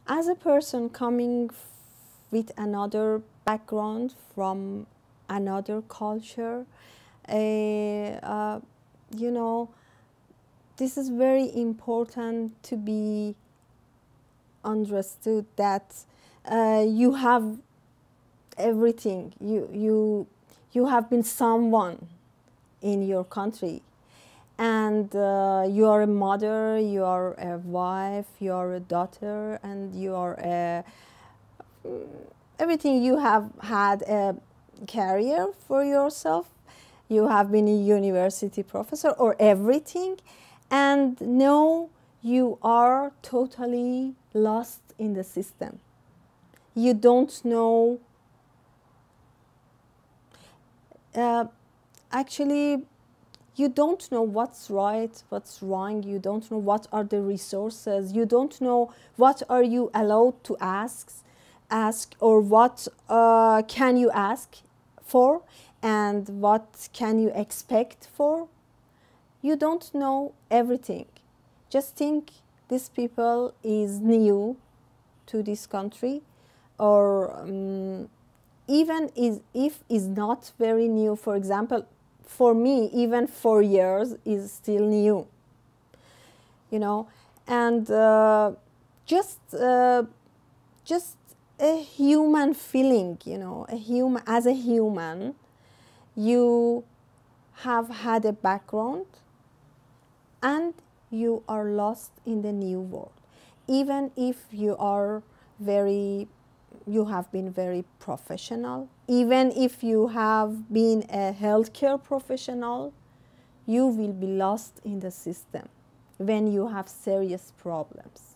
as a person coming with another background from another culture, you know, this is very important to be understood that you have everything. You have been someone in your country, and you are a mother, you are a wife, you are a daughter, and you are a everything. You have had a career for yourself. You have been a university professor or everything, and now you are totally lost in the system. You don't know. Actually, you don't know what's right, what's wrong. You don't know what are the resources. You don't know what are you allowed to ask, or what can you ask for, and what can you expect for. You don't know everything. Just think these people is new to this country, or even if is not very new. For example, for me, even 4 years is still new, you know, and just a human feeling, you know, as a human, you have had a background and you are lost in the new world. Even if you have been very professional, even if you have been a healthcare professional, you will be lost in the system when you have serious problems.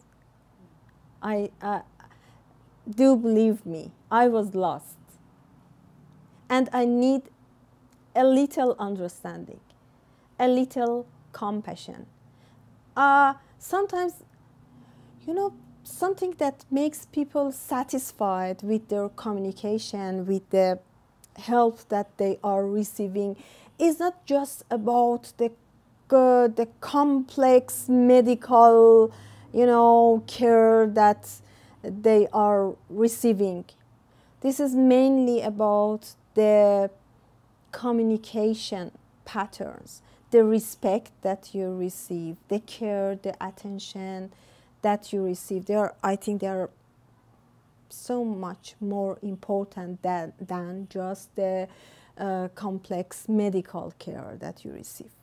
Do believe me, I was lost. And I need a little understanding, a little compassion. Sometimes, you know, something that makes people satisfied with their communication, with the help that they are receiving, is not just about the complex medical, you know, care that they are receiving. This is mainly about the communication patterns, the respect that you receive, the care, the attention that you receive. I think they are so much more important than just the complex medical care that you receive.